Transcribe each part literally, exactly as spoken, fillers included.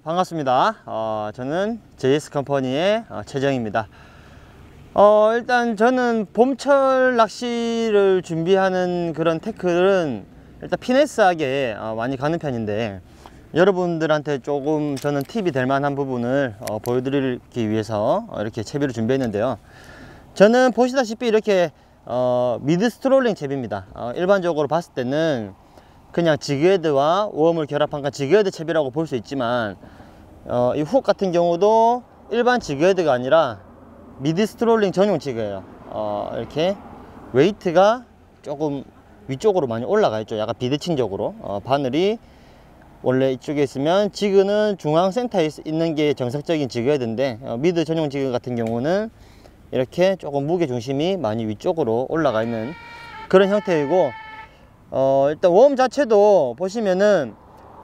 반갑습니다. 어, 저는 제이에스 컴퍼니의 어, 최정입니다. 어, 일단 저는 봄철 낚시를 준비하는 그런 태클은 일단 피네스하게 어, 많이 가는 편인데, 여러분들한테 조금 저는 팁이 될 만한 부분을 어, 보여드리기 위해서 어, 이렇게 채비를 준비했는데요. 저는 보시다시피 이렇게 어, 미드 스트롤링 채비입니다. 어, 일반적으로 봤을 때는 그냥 지그헤드와 웜을 결합한 건 지그헤드 채비라고 볼 수 있지만, 어, 이 훅 같은 경우도 일반 지그헤드가 아니라 미드 스트롤링 전용 지그예요. 어, 이렇게 웨이트가 조금 위쪽으로 많이 올라가 있죠. 약간 비대칭적으로. 어, 바늘이 원래 이쪽에 있으면 지그는 중앙 센터에 있는 게 정석적인 지그헤드인데, 어, 미드 전용 지그 같은 경우는 이렇게 조금 무게 중심이 많이 위쪽으로 올라가 있는 그런 형태이고, 어, 일단 웜 자체도 보시면은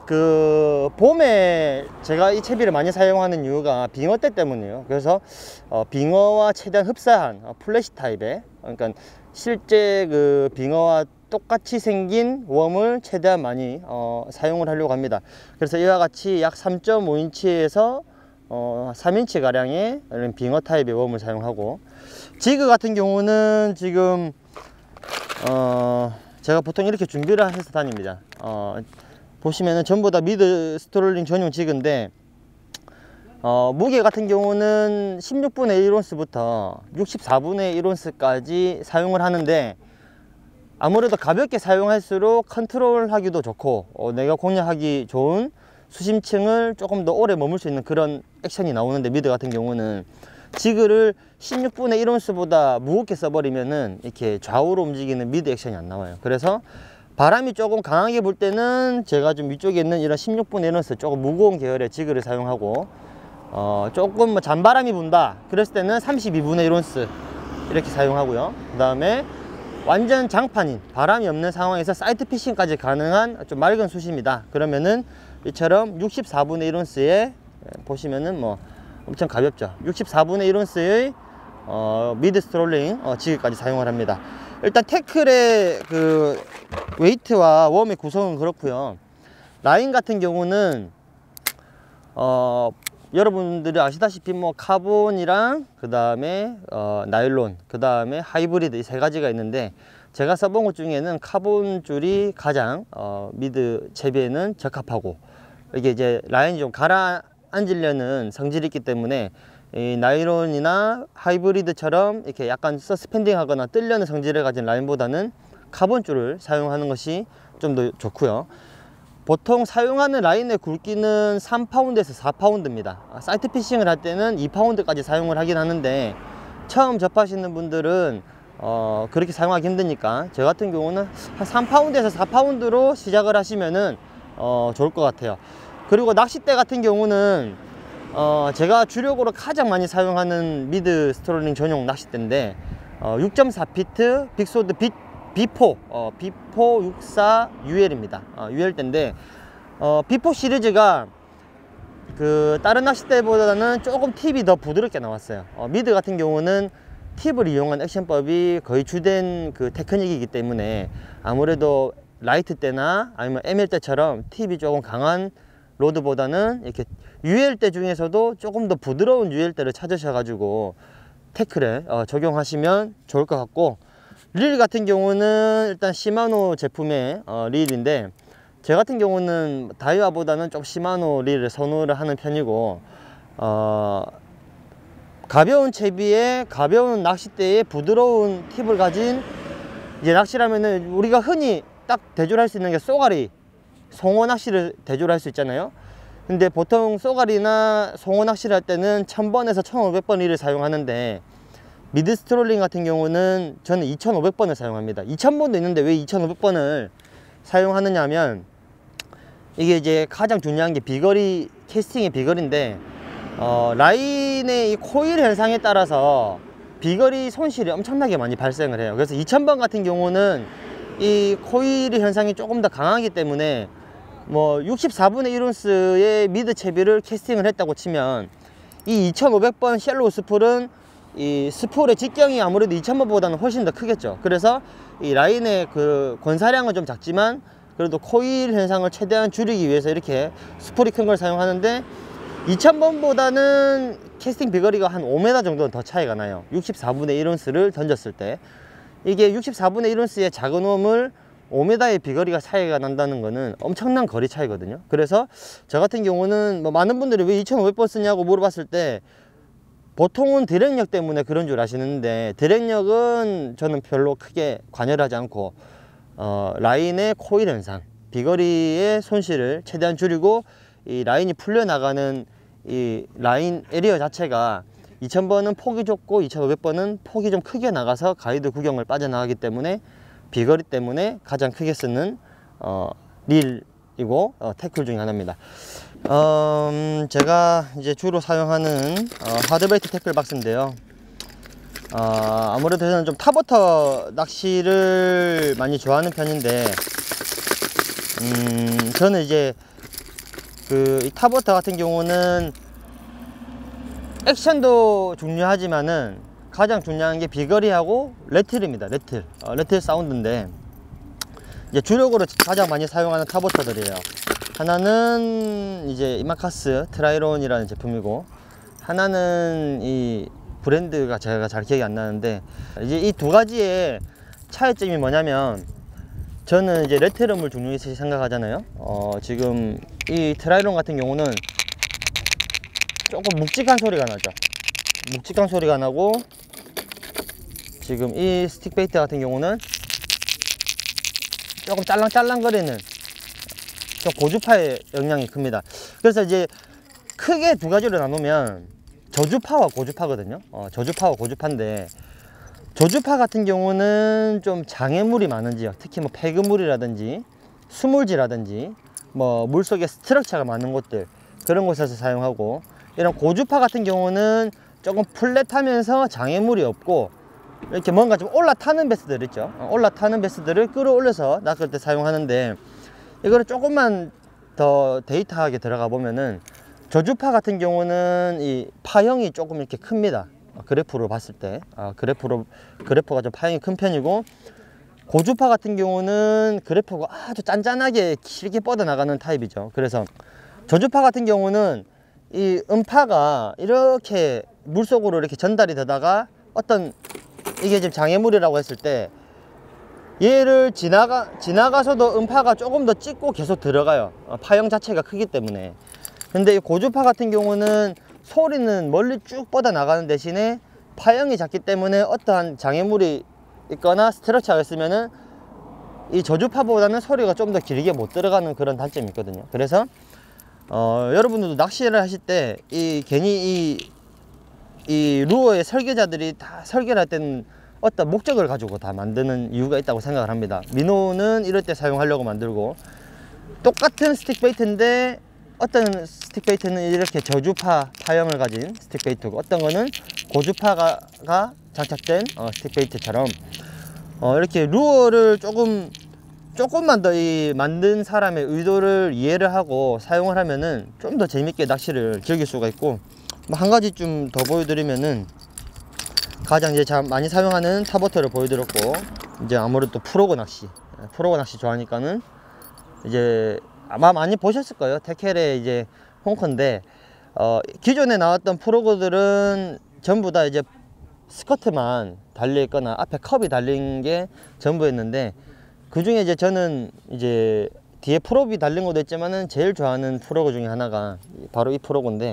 그 봄에 제가 이 채비를 많이 사용하는 이유가 빙어 때 때문이에요. 그래서 어, 빙어와 최대한 흡사한 어, 플래시 타입의, 그러니까 실제 그 빙어와 똑같이 생긴 웜을 최대한 많이 어, 사용을 하려고 합니다. 그래서 이와 같이 약 삼 점 오 인치에서 어, 삼 인치 가량의 이런 빙어 타입의 웜을 사용하고, 지그 같은 경우는 지금 어, 제가 보통 이렇게 준비를 해서 다닙니다. 어, 보시면은 전부 다 미드 스트롤링 전용 지그인데, 어, 무게 같은 경우는 십육 분의 일 온스부터 육십사 분의 일 온스까지 사용을 하는데, 아무래도 가볍게 사용할수록 컨트롤 하기도 좋고 어, 내가 공략하기 좋은 수심층을 조금 더 오래 머물 수 있는 그런 액션이 나오는데, 미드 같은 경우는 지그를 십육 분의 일 온스보다 무겁게 써버리면은 이렇게 좌우로 움직이는 미드 액션이 안 나와요. 그래서 바람이 조금 강하게 불 때는 제가 좀 위쪽에 있는 이런 십육 분의 일 온스 조금 무거운 계열의 지그를 사용하고, 어, 조금 뭐 잔바람이 분다 그랬을 때는 삼십이 분의 일 온스 이렇게 사용하고요. 그 다음에 완전 장판인 바람이 없는 상황에서 사이트 피싱까지 가능한 좀 맑은 수심이다 그러면은 이처럼 육십사 분의 일 온스에 보시면은 뭐 엄청 가볍죠. 육십사 분의 일 온스의 어, 미드 스트롤링 어, 지그까지 사용을 합니다. 일단 태클의 그 웨이트와 웜의 구성은 그렇고요. 라인 같은 경우는 어, 여러분들이 아시다시피 뭐 카본이랑 그 다음에 어, 나일론, 그 다음에 하이브리드 이 세 가지가 있는데, 제가 써본 것 중에는 카본 줄이 가장 어, 미드 채비에는 적합하고, 이게 이제 라인이 좀 가라앉으려는 성질이 있기 때문에 이 나일론이나 하이브리드처럼 이렇게 약간 서스펜딩 하거나 뜰려는 성질을 가진 라인보다는 카본 줄을 사용하는 것이 좀 더 좋고요. 보통 사용하는 라인의 굵기는 삼 파운드에서 사 파운드입니다. 사이트 피싱을 할 때는 이 파운드까지 사용을 하긴 하는데, 처음 접하시는 분들은 어, 그렇게 사용하기 힘드니까 저 같은 경우는 한 삼 파운드에서 사 파운드로 시작을 하시면은 어, 좋을 것 같아요. 그리고 낚싯대 같은 경우는 어, 제가 주력으로 가장 많이 사용하는 미드 스트롤링 전용 낚싯대인데, 어, 육 점 사 피트 빅소드 비, 비포 어, 비포 육십사 유엘입니다. 어, 유엘대인데, 어, 비포 시리즈가 그 다른 낚싯대보다는 조금 팁이 더 부드럽게 나왔어요. 어, 미드 같은 경우는 팁을 이용한 액션법이 거의 주된 그 테크닉이기 때문에, 아무래도 라이트 때나 아니면 엠엘 때처럼 팁이 조금 강한 로드보다는 이렇게 유엘대 중에서도 조금 더 부드러운 유엘대를 찾으셔가지고 태클에 어, 적용하시면 좋을 것 같고, 릴 같은 경우는 일단 시마노 제품의 어, 릴인데, 제 같은 경우는 다이와보다는 좀 시마노 릴을 선호를 하는 편이고, 어, 가벼운 채비에 가벼운 낚싯대에 부드러운 팁을 가진, 이제 낚시라면은 우리가 흔히 딱 대조할 수 있는 게 쏘가리, 송어 낚시를 대조를 할 수 있잖아요. 근데 보통 쏘가리나 송어 낚시를 할 때는 천 번에서 천오백 번 릴을 사용하는데, 미드 스트롤링 같은 경우는 저는 이천오백 번을 사용합니다. 이천 번도 있는데 왜 이천오백 번을 사용하느냐 하면, 이게 이제 가장 중요한 게 비거리, 캐스팅의 비거리인데, 어, 라인의 이 코일 현상에 따라서 비거리 손실이 엄청나게 많이 발생을 해요. 그래서 이천 번 같은 경우는 이 코일 현상이 조금 더 강하기 때문에, 뭐 육십사 분의 일 온스의 미드 채비를 캐스팅을 했다고 치면, 이 이천오백 번 샬로우 스풀은 이 스풀의 직경이 아무래도 이천 번보다는 훨씬 더 크겠죠. 그래서 이 라인의 그 권사량은 좀 작지만 그래도 코일 현상을 최대한 줄이기 위해서 이렇게 스풀이 큰 걸 사용하는데 이천 번보다는 캐스팅 비거리가 한 오 미터 정도는 더 차이가 나요. 육십사분의 일 온스를 던졌을 때 이게 육십사분의 일 온스의 작은 홈을 오 미터의 비거리가 차이가 난다는 거는 엄청난 거리 차이거든요. 그래서 저 같은 경우는 뭐 많은 분들이 왜 이천오백 번 쓰냐고 물어봤을 때 보통은 드랙력 때문에 그런 줄 아시는데 드랙력은 저는 별로 크게 관여를 하지 않고 어, 라인의 코일 현상, 비거리의 손실을 최대한 줄이고 이 라인이 풀려나가는 이 라인 에리어 자체가 이천 번은 폭이 좁고 이천오백 번은 폭이 좀 크게 나가서 가이드 구경을 빠져나가기 때문에 비거리 때문에 가장 크게 쓰는 어, 릴이고 어, 태클 중에 하나입니다. 어, 음, 제가 이제 주로 사용하는 어, 하드베이트 태클 박스인데요. 어, 아무래도 저는 좀 탑워터 낚시를 많이 좋아하는 편인데 음, 저는 이제 그 이 탑워터 같은 경우는 액션도 중요하지만은 가장 중요한 게 비거리하고 레틀입니다. 레틀 어, 레틀 사운드인데 이제 주력으로 가장 많이 사용하는 탑워터들이에요. 하나는 이제 이마카스 트라이론이라는 제품이고 하나는 이 브랜드가 제가 잘 기억이 안 나는데 이제 이 두 가지의 차이점이 뭐냐면 저는 이제 레트럼을 중요시 생각하잖아요. 어, 지금 이 트라이론 같은 경우는 조금 묵직한 소리가 나죠. 묵직한 소리가 나고 지금 이 스틱 베이트 같은 경우는 조금 짤랑짤랑거리는 좀 고주파의 영향이 큽니다. 그래서 이제 크게 두 가지로 나누면 저주파와 고주파거든요. 어, 저주파와 고주파인데 저주파 같은 경우는 좀 장애물이 많은 지역, 특히 뭐 폐그물이라든지 수물지라든지 뭐 물속에 스트럭처가 많은 곳들 그런 곳에서 사용하고 이런 고주파 같은 경우는 조금 플랫하면서 장애물이 없고 이렇게 뭔가 좀 올라타는 베스들 있죠. 어, 올라타는 베스들을 끌어올려서 낚을 때 사용하는데 이거를 조금만 더 데이터하게 들어가 보면은 저주파 같은 경우는 이 파형이 조금 이렇게 큽니다. 그래프로 봤을 때 아, 그래프로 그래프가 좀 파형이 큰 편이고 고주파 같은 경우는 그래프가 아주 짠짠하게 길게 뻗어 나가는 타입이죠. 그래서 저주파 같은 경우는 이 음파가 이렇게 물속으로 이렇게 전달이 되다가 어떤 이게 지금 장애물이라고 했을 때 얘를 지나가 지나가서도 음파가 조금 더 찍고 계속 들어가요. 어, 파형 자체가 크기 때문에. 근데 이 고주파 같은 경우는 소리는 멀리 쭉 뻗어 나가는 대신에 파형이 작기 때문에 어떠한 장애물이 있거나 스트럭처가 있으면은 이 저주파보다는 소리가 좀 더 길게 못 들어가는 그런 단점이 있거든요. 그래서 어, 여러분들도 낚시를 하실 때 이 괜히 이, 이 루어의 설계자들이 다 설계를 할 때는 어떤 목적을 가지고 다 만드는 이유가 있다고 생각을 합니다. 민호는 이럴 때 사용하려고 만들고 똑같은 스틱 베이트인데 어떤 스틱 베이트는 이렇게 저주파 파형을 가진 스틱 베이트고 어떤 거는 고주파가 가 장착된 어, 스틱 베이트처럼 어, 이렇게 루어를 조금 조금만 더 이 만든 사람의 의도를 이해를 하고 사용을 하면은 좀 더 재밌게 낚시를 즐길 수가 있고 뭐 한 가지 좀 더 보여드리면은 가장 이제 참 많이 사용하는 탑워터를 보여드렸고 이제 아무래도 프로그 낚시 프로그 낚시 좋아하니까는 이제 아마 많이 보셨을 거예요. 테켈의 이제 홍커인데 어, 기존에 나왔던 프로그들은 전부 다 이제 스커트만 달려 있거나 앞에 컵이 달린 게 전부였는데 그 중에 이제 저는 이제 뒤에 프롭이 달린 것도 있지만은 제일 좋아하는 프로그 중에 하나가 바로 이 프로그인데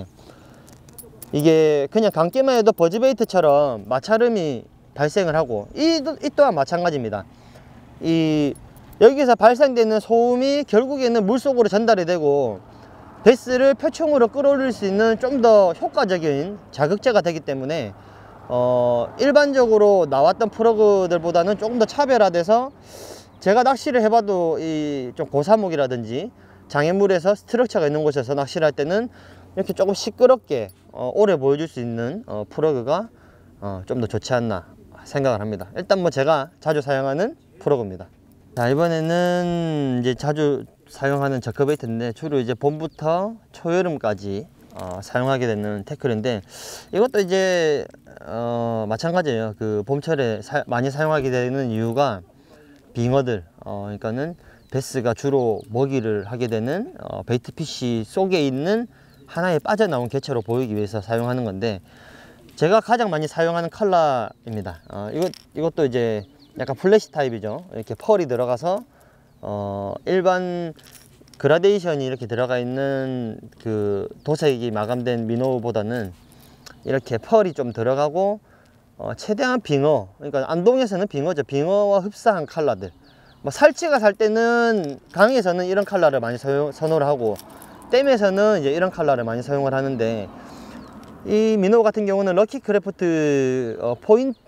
이게 그냥 감기만 해도 버즈베이트처럼 마찰음이 발생을 하고 이, 이 또한 마찬가지입니다. 이 여기서 발생되는 소음이 결국에는 물속으로 전달이 되고 베스를 표층으로 끌어올릴 수 있는 좀 더 효과적인 자극제가 되기 때문에 어, 일반적으로 나왔던 프로그들보다는 조금 더 차별화돼서 제가 낚시를 해봐도 이 좀 고사목이라든지 장애물에서 스트럭처가 있는 곳에서 낚시를 할 때는 이렇게 조금 시끄럽게 어, 오래 보여줄 수 있는 어, 프로그가 어, 좀 더 좋지 않나 생각을 합니다. 일단 뭐 제가 자주 사용하는 프로그입니다. 자, 이번에는 이제 자주 사용하는 저커베이트인데 주로 이제 봄부터 초여름까지 어, 사용하게 되는 태클인데 이것도 이제 어, 마찬가지예요. 그 봄철에 사, 많이 사용하게 되는 이유가 빙어들 어, 그러니까는 베스가 주로 먹이를 하게 되는 어, 베이트 피쉬 속에 있는 하나의 빠져나온 개체로 보이기 위해서 사용하는 건데, 제가 가장 많이 사용하는 컬러입니다. 어, 이것, 이것도 이제 약간 플래시 타입이죠. 이렇게 펄이 들어가서 어, 일반 그라데이션이 이렇게 들어가 있는 그 도색이 마감된 민호보다는 이렇게 펄이 좀 들어가고 어, 최대한 빙어, 그러니까 안동에서는 빙어죠. 빙어와 흡사한 컬러들. 뭐 살치가 살 때는 강에서는 이런 컬러를 많이 사용, 선호를 하고, 댐에서는 이제 이런 컬러를 많이 사용을 하는데, 이 민호 같은 경우는 럭키크래프트 어,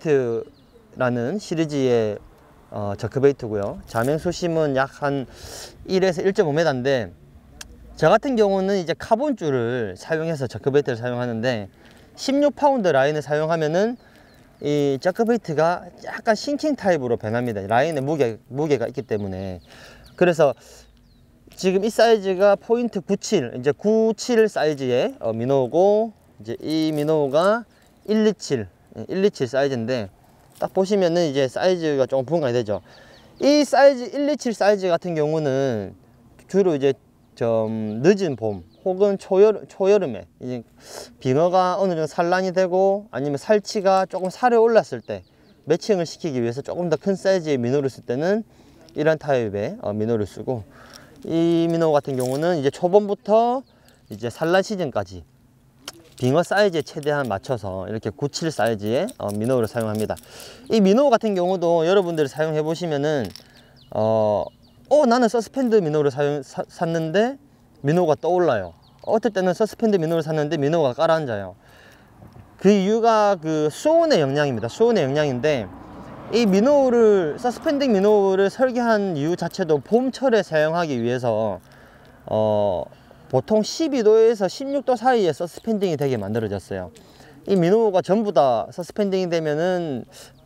포인트라는 시리즈의 어, 저크베이트고요. 자맹수심은 약 한 일에서 일 점 오 미터인데, 저 같은 경우는 이제 카본줄을 사용해서 저크베이트를 사용하는데, 십육 파운드 라인을 사용하면은 이 저크베이트가 약간 싱킹 타입으로 변합니다. 라인에 무게, 무게가 있기 때문에. 그래서 지금 이 사이즈가 포인트 구십칠, 이제 구십칠 사이즈의 어, 민호고, 이제 이 민호가 백이십칠, 백이십칠 사이즈인데, 딱 보시면은 이제 사이즈가 조금 분간이 되죠. 이 사이즈 백이십칠 사이즈 같은 경우는 주로 이제 좀 늦은 봄 혹은 초여름, 초여름에 이제 빙어가 어느 정도 산란이 되고, 아니면 살치가 조금 살에 올랐을 때 매칭을 시키기 위해서 조금 더 큰 사이즈의 민호를 쓸 때는 이런 타입의 어, 민호를 쓰고, 이 민호 같은 경우는 이제 초봄부터 이제 산란 시즌까지 빙어 사이즈에 최대한 맞춰서 이렇게 구십칠 사이즈의 어, 민호를 사용합니다. 이 민호 같은 경우도 여러분들이 사용해 보시면은 어, 어 나는 서스펜드 민호를 사용, 사, 샀는데 민호가 떠올라요. 어떨 때는 서스펜드 민호를 샀는데 민호가 깔아앉아요. 그 이유가 그 수온의 영향입니다. 수온의 영향인데, 이 민호를, 서스펜딩 민호를 설계한 이유 자체도 봄철에 사용하기 위해서 어, 보통 십이 도에서 십육 도 사이에 서스펜딩이 되게 만들어졌어요. 이 민호가 전부 다 서스펜딩이 되면은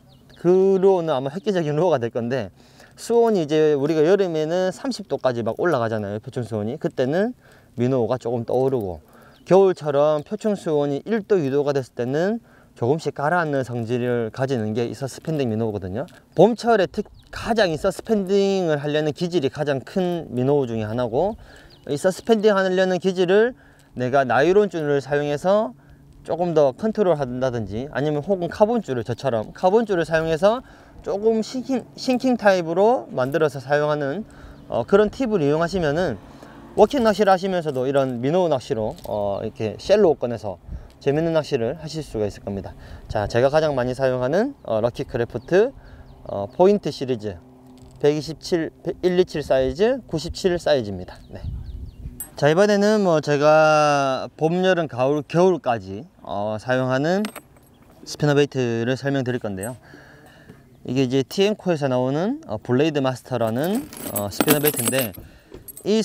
그 루어는 아마 획기적인 루어가 될 건데, 수온이 이제 우리가 여름에는 삼십 도까지 막 올라가잖아요, 표층 수온이. 그때는 민호가 조금 떠오르고, 겨울처럼 표층 수온이 일 도, 이 도가 됐을 때는 조금씩 가라앉는 성질을 가지는 게 이 서스펜딩 민호거든요. 봄철에 특 가장 이 서스펜딩을 하려는 기질이 가장 큰 민호 중에 하나고, 이 서스펜딩 하려는 기질을 내가 나일론 줄을 사용해서 조금 더 컨트롤 한다든지, 아니면 혹은 카본줄을, 저처럼 카본줄을 사용해서 조금 싱킹, 싱킹 타입으로 만들어서 사용하는 어, 그런 팁을 이용하시면은 워킹 낚시를 하시면서도 이런 민호 낚시로 어, 이렇게 쉘로 꺼내서 재밌는 낚시를 하실 수가 있을 겁니다. 자, 제가 가장 많이 사용하는 어, 럭키크래프트 어, 포인트 시리즈 백이십칠, 백이십칠 사이즈, 구십칠 사이즈입니다. 네. 자, 이번에는 뭐 제가 봄, 여름, 가을, 겨울까지 어, 사용하는 스피너베이트를 설명드릴 건데요. 이게 이제 티엠코에서 나오는 어, 블레이드 마스터라는 어, 스피너베이트인데, 이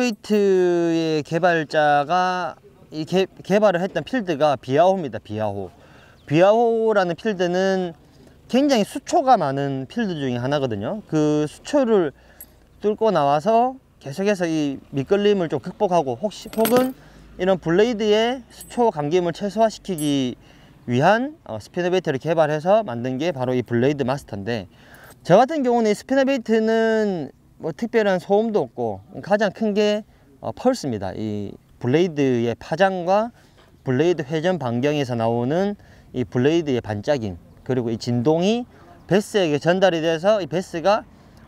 스피너베이트의 개발자가 이 개, 개발을 했던 필드가 비아호입니다. 비아호. 비아호라는 필드는 굉장히 수초가 많은 필드 중에 하나거든요. 그 수초를 뚫고 나와서 계속해서 이 미끌림을 좀 극복하고, 혹시 혹은 이런 블레이드의 수초 감김을 최소화시키기 위한 어, 스피너베이트를 개발해서 만든 게 바로 이 블레이드 마스터인데, 저 같은 경우는 이 스피너베이트는 뭐 특별한 소음도 없고, 가장 큰 게 어, 펄스입니다. 이 블레이드의 파장과 블레이드 회전 반경에서 나오는 이 블레이드의 반짝임, 그리고 이 진동이 베스에게 전달이 돼서 이 베스가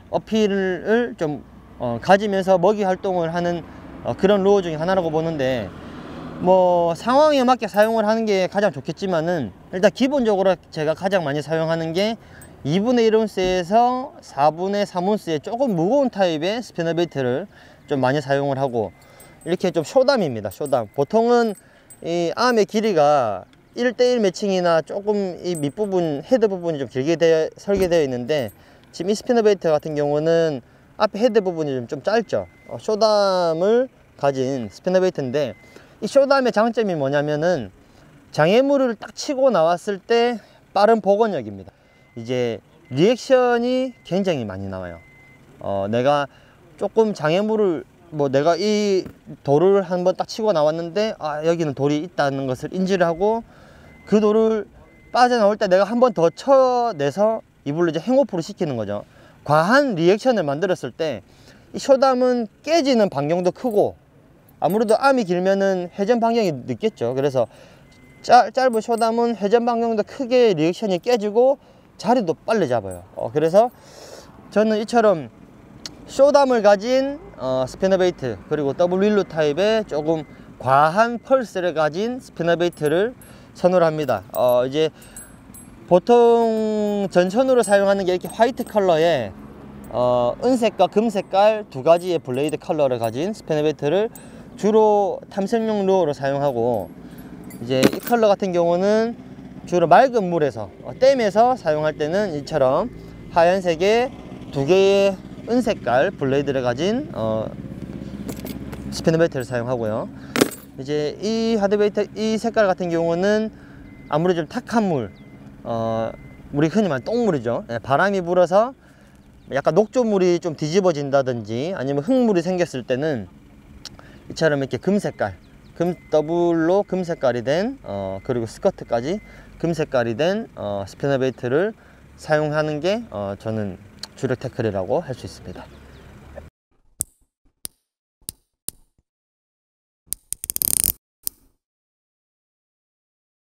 어필을 좀 어, 가지면서 먹이 활동을 하는 어, 그런 루어 중에 하나라고 보는데, 뭐 상황에 맞게 사용을 하는 게 가장 좋겠지만은, 일단 기본적으로 제가 가장 많이 사용하는 게 이분의 일 온스에서 사분의 삼 온스의 조금 무거운 타입의 스피너베이트를 좀 많이 사용을 하고, 이렇게 좀 쇼담입니다. 쇼담. 보통은 이 암의 길이가 일 대 일 매칭이나 조금 이 밑부분, 헤드 부분이 좀 길게 되어, 설계되어 있는데, 지금 이 스피너베이트 같은 경우는 앞에 헤드 부분이 좀, 좀 짧죠. 어, 쇼담을 가진 스피너베이트인데, 이 쇼담의 장점이 뭐냐면은 장애물을 딱 치고 나왔을 때 빠른 복원력입니다. 이제 리액션이 굉장히 많이 나와요. 어, 내가 조금 장애물을, 뭐 내가 이 돌을 한번 딱 치고 나왔는데, 아 여기는 돌이 있다는 것을 인지를 하고, 그 돌을 빠져나올 때 내가 한 번 더 쳐내서 이불로 이제 행오프를 시키는 거죠. 과한 리액션을 만들었을 때 이 쇼담은 깨지는 반경도 크고 아무래도 암이 길면은 회전 반경이 늦겠죠. 그래서 짧, 짧은 쇼담은 회전 반경도 크게 리액션이 깨지고 자리도 빨리 잡아요. 어, 그래서 저는 이처럼 쇼담을 가진 어, 스피너베이트, 그리고 더블 윌로 타입의 조금 과한 펄스를 가진 스피너베이트를 선호를 합니다. 어, 이제 보통 전천으로 사용하는 게 이렇게 화이트 컬러의 어, 은색과 금색깔 두 가지의 블레이드 컬러를 가진 스피너베이트를 주로 탐색용 루어로 사용하고, 이제 이 컬러 같은 경우는 주로 맑은 물에서 어, 댐에서 사용할 때는 이처럼 하얀색의 두 개의 은색깔 블레이드를 가진 어, 스피너베이트를 사용하고요. 이제 이 하드베이트 이 색깔 같은 경우는 아무래도 좀 탁한 물, 어, 우리 흔히 말하는 똥물이죠. 예, 바람이 불어서 약간 녹조물이 좀 뒤집어진다든지 아니면 흙물이 생겼을 때는 이처럼 이렇게 금색깔, 금 더블로 금색깔이 된 어, 그리고 스커트까지 금색깔이 된 어, 스피너베이트를 사용하는 게 어, 저는 주력 태클이라고 할 수 있습니다.